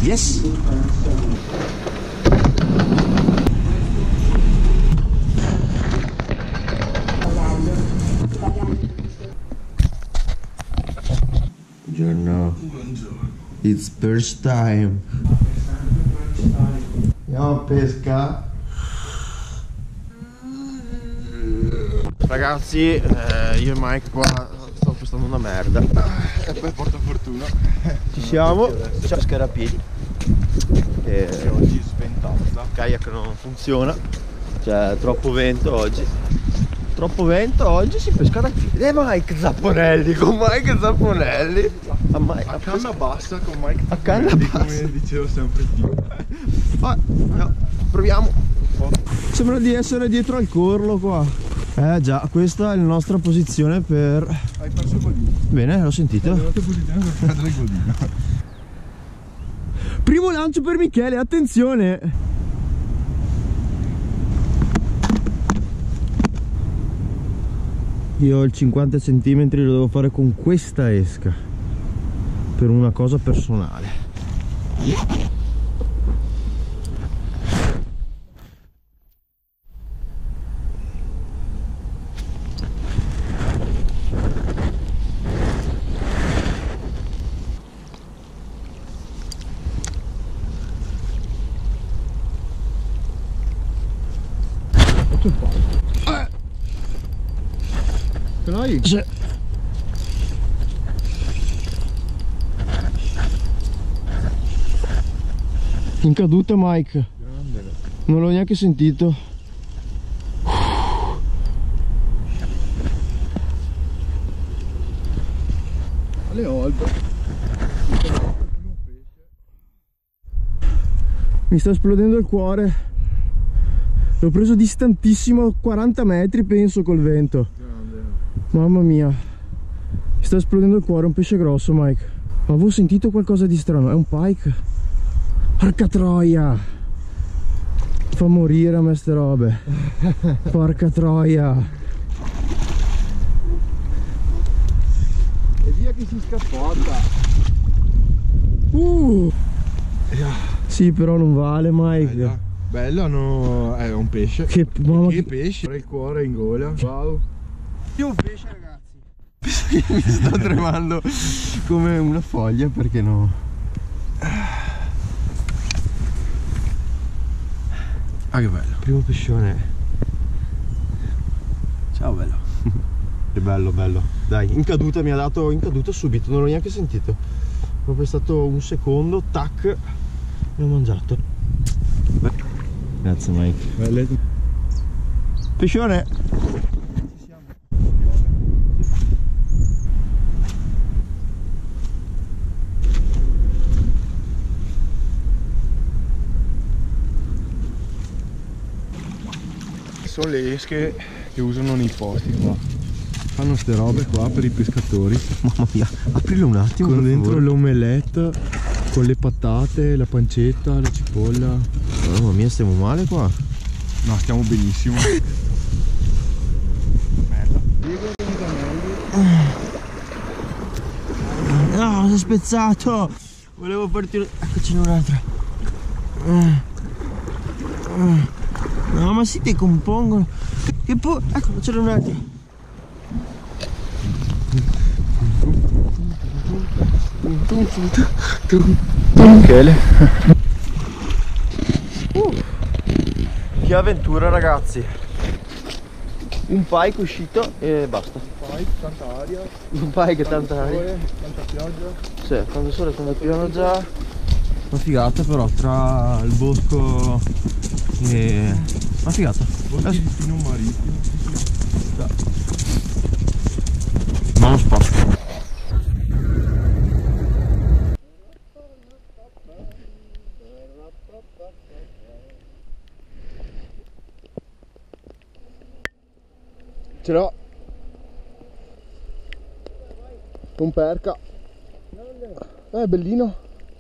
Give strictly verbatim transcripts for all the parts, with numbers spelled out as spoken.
Yes. Buongiorno. It's first time. Andiamo a pesca. Ragazzi, eh, io e Mike qua sto pestando una merda. E poi porta fortuna. Ci siamo. C'è pescare a piedi. Che Che oggi sventazza. kayak non funziona. C'è troppo vento oggi. Troppo vento oggi, si pesca da piedi. E Mike Zapponelli, con Mike Zapponelli. A, Mike, A canna bassa con Mike A canna Zapponelli, bassa. come dicevo sempre più. Ah, no, proviamo. Sembra di essere dietro al corlo qua. Eh già, questa è la nostra posizione per... Hai perso il godino. Bene, l'ho sentito. Hai perso posizione per prendere il godino. Primo lancio per Michele, attenzione. Io ho il cinquanta centimetri, lo devo fare con questa esca per una cosa personale. Ce l'hai? Sì. In caduta Mike. Grande. Non l'ho neanche sentito. Alle oltre. Mi sta esplodendo il cuore. L'ho preso distantissimo, quaranta metri penso col vento. Grande. Mamma mia. Mi sta esplodendo il cuore, un pesce grosso Mike. Ma avevo sentito qualcosa di strano, è un pike? Porca troia. Fa morire a me ste robe. Porca troia. E via che si scappotta. Uh. Sì, però non vale Mike. Bella. Bello, no, è un pesce. Che, mamma, Che pesce? Il cuore in gola. Wow. Io un pesce ragazzi. Mi sta tremando come una foglia perché no. Ah, che bello. Primo pescione. Ciao bello. Che bello bello. Dai, in caduta mi ha dato in caduta subito, non l'ho neanche sentito. Proprio stato un secondo, tac, mi ho mangiato. Beh. Grazie Mike. Belle. Pescione. Sono le esche che usano nei posti qua. Fanno ste robe qua per i pescatori. Mamma mia, aprilo un attimo. Con per dentro favore. l'omelette, con le patate, la pancetta, la cipolla. Mamma mia, stiamo male qua. No, stiamo benissimo. Merda. No, si è spezzato. Volevo partire. Eccocene un altro. No, ma si decompongono. Che poi. Ecco, c'era un altro. Michele. Uh, che avventura ragazzi. Un pike uscito e basta. Poi, tanta aria. Un pike e tanta aria. Sole, tanta pioggia. Sì, tanto sole, tanta pioggia. Una figata però tra il bosco e... Una figata. Boschi di pino marittimo. Non lo spazio. Ce l'ho. Un perca. Eh, bellino.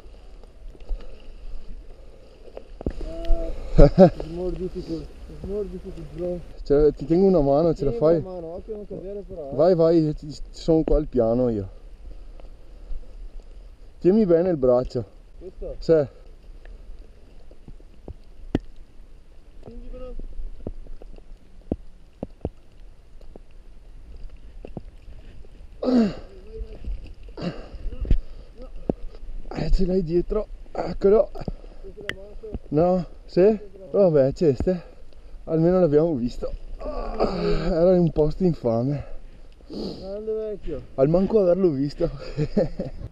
Smorditi tu, smorditi tu bro. Cioè, ti tengo una mano, ce la fai? Mano, occhio non cadere però. Vai, vai, ci sono qua al piano io. Tieni bene il braccio. Questo? Sì. Quindi però. Eh, ce l'hai dietro. Eccolo. Questo è la moto. No? Sì? Vabbè, ceste. Almeno l'abbiamo visto. Era in un posto infame. Grande vecchio. Al manco averlo visto.